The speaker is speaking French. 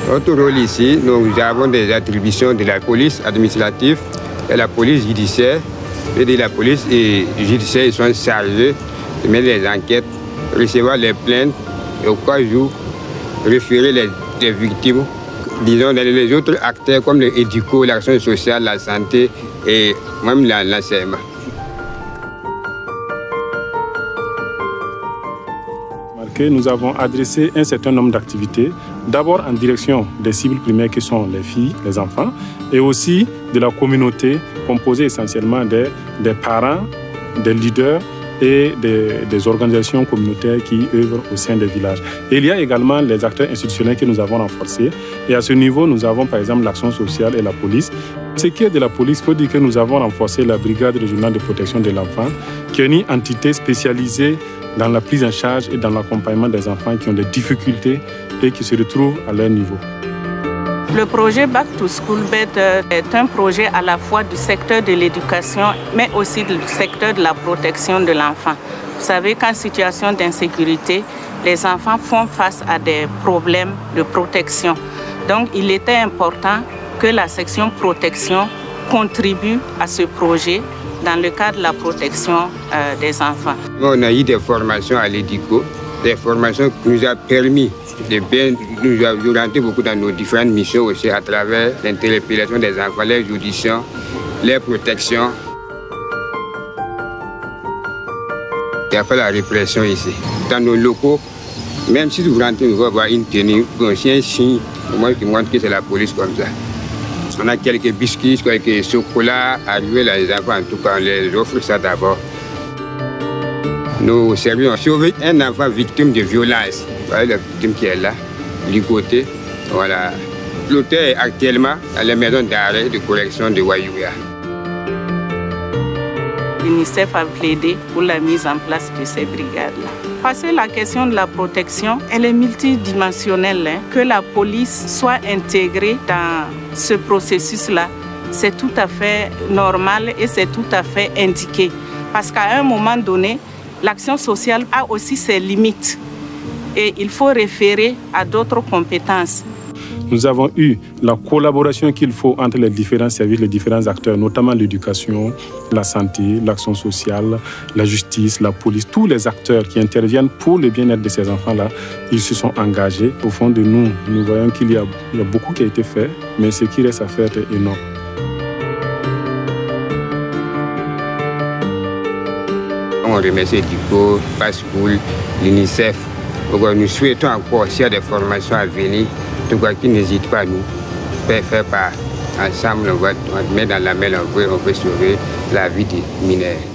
Notre rôle ici, nous avons des attributions de la police administrative et la police judiciaire. Et de la police judiciaire, ils sont chargés de mener les enquêtes, recevoir les plaintes et au cas où référer les victimes, disons, dans les autres acteurs comme le éduco, l'action sociale, la santé et même l'enseignement. Nous avons adressé un certain nombre d'activités, d'abord en direction des cibles primaires qui sont les filles, les enfants, et aussi de la communauté composée essentiellement des parents, des leaders et des organisations communautaires qui œuvrent au sein des villages. Et il y a également les acteurs institutionnels que nous avons renforcés. Et à ce niveau, nous avons par exemple l'action sociale et la police. Ce qui est de la police, il faut dire que nous avons renforcé la brigade régionale de protection de l'enfant, qui est une entité spécialisée dans la prise en charge et dans l'accompagnement des enfants qui ont des difficultés et qui se retrouvent à leur niveau. Le projet Back to School Better est un projet à la fois du secteur de l'éducation, mais aussi du secteur de la protection de l'enfant. Vous savez qu'en situation d'insécurité, les enfants font face à des problèmes de protection. Donc, il était important que la section protection contribue à ce projet dans le cadre de la protection des enfants. On a eu des formations à l'EDICO, des formations qui nous ont permis de bien nous orienter beaucoup dans nos différentes missions aussi à travers l'interpellation des enfants, les auditions, les protections. Il y a fait la répression ici. Dans nos locaux, même si vous rentrez, vous allez voir une tenue, c'est un signe qui montre que c'est la police comme ça. On a quelques biscuits, quelques chocolats arrivés là, les enfants, en tout cas, on les offre ça d'abord. Nos services ont sauvé un enfant victime de violence. Voilà la victime qui est là, du côté. Voilà. L'auteur est actuellement à la maison d'arrêt de correction de Wayouya. L'UNICEF a plaidé pour la mise en place de ces brigades-là. Parce que la question de la protection, elle est multidimensionnelle. Que la police soit intégrée dans ce processus-là, c'est tout à fait normal et c'est tout à fait indiqué. Parce qu'à un moment donné, l'action sociale a aussi ses limites et il faut référer à d'autres compétences. Nous avons eu la collaboration qu'il faut entre les différents services, les différents acteurs, notamment l'éducation, la santé, l'action sociale, la justice, la police. Tous les acteurs qui interviennent pour le bien-être de ces enfants-là, ils se sont engagés. Au fond de nous, nous voyons qu'il y a beaucoup qui a été fait, mais ce qui reste à faire est énorme. On remercie l'EDICO, Pascool, l'UNICEF. Nous souhaitons encore s'il y a des formations à venir. En tout cas, qui n'hésite pas à nous faire part. Ensemble, on va mettre dans la main, on peut sauver la vie des mineurs.